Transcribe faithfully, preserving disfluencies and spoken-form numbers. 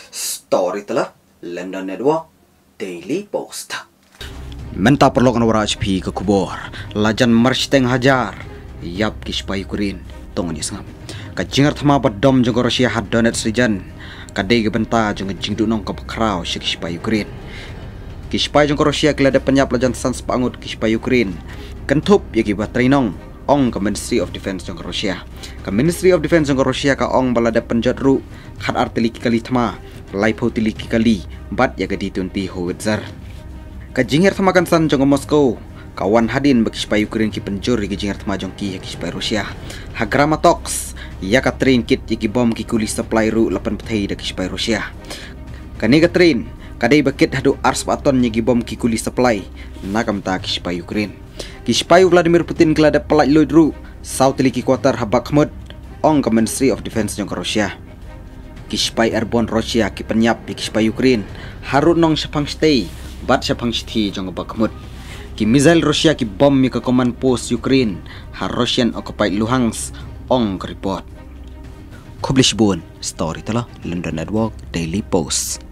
Story telah London Network Daily Post. Menta perlok na wara H P ke kubor. Lajan march teng hajar. Yap kispa Ukraine tong ni sangam. Ka jingar thama badom jong Rusia had Donetsk region. Ka dei benta jong jingdu nong ka bakrao shi kispa Ukraine. Kispa jong Rusia kelada penyap lajan sans pangut kispa Ukraine. Kentup yagi batrinong ong ka Ministry of Defense jong Rusia. Ka Ministry of Defense jong Rusia ka ong balada penjadru khat artiliki kali thama lai tiliki kali bat yaga di twenty howitzer. Ka jingir thama kan san jong Moscow kawan hadin bagi kispa Ukraine ki penjur ki jingir thama jong ki kispa Rusia. Ha Gramatox ya ka train kit ki bom ki kuli supply ru lapan pethai da kispa Rusia. Kani ka train kadai bakit hadu ars paton ki bom ki kuli supply nakam ta kispa Ukraine. Kispa Vladimir Putin kelada pelaj loid ru South Liki Quarter ha Bakhmut ong ka Ministry of Defense jong Rusia. Kispa airborne Rusia ki penyap di kispa Ukraine harun nong sepang stay bat sepang sthi jong Bakhmut. Ki missile Rusia ki bom mi ka command post Ukraine ha Russian occupied Luhansk ong ka report. Publish bun story tala London Network Daily Post.